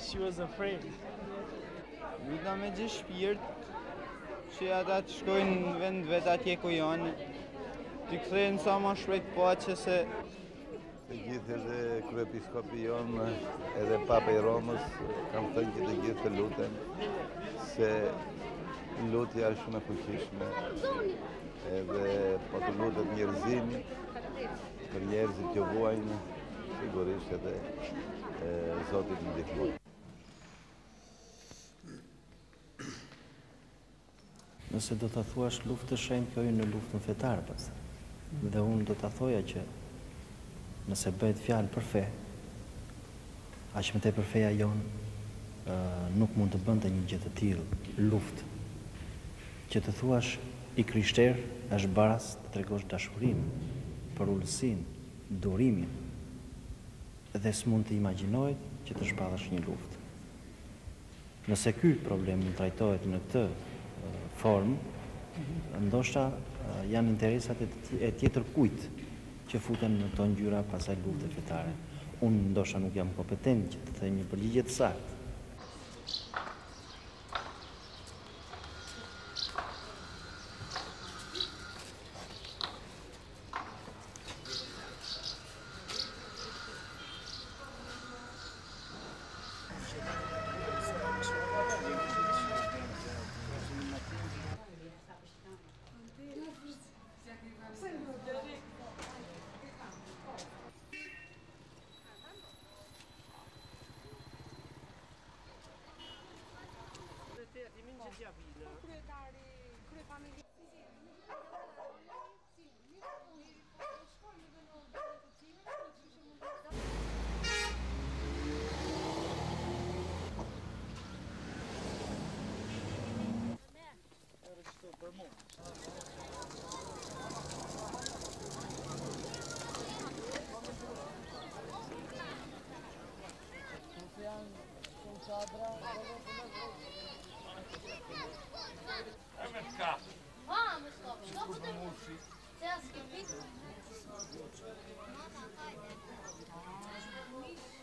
She was afraid. Luta me gjithë shpirt që ata të shkojnë në vend vetë atje ku janë, të kthehen sa më shpejt paqe se të gjithë edhe kryepiskopi jonë edhe Papa i Romës kanë thënë që të gjithë të lutem se lutja është shumë e fuqishme edhe po të lutet njerëzimi për njerëzit që vuajnë sigurisht edhe Zoti të ndihmon. Nëse do të thuash luftë të shenjtë, kjo në luftën fetare pas. Dhe unë do të thoja që nëse bëhet fjalë për fe, aq më tepër feja jonë nuk mund të bënte një gjë të tillë luftë. Që të thuash i krishter është baras të tregosh dashurinë, për ulësinë, durimin, dhe s'mund të imagjinohet që të shpallësh një luftë. Nëse ky problem trajtohet në këtë formë, ndoshta janë interesat e tjetër kujt që futen në to ngjyra pasaj lufte fetare. Unë ndoshta nuk jam kompetent që të them një përgjigje të saktë. Vamos, Copa, só podemos. Você acha que é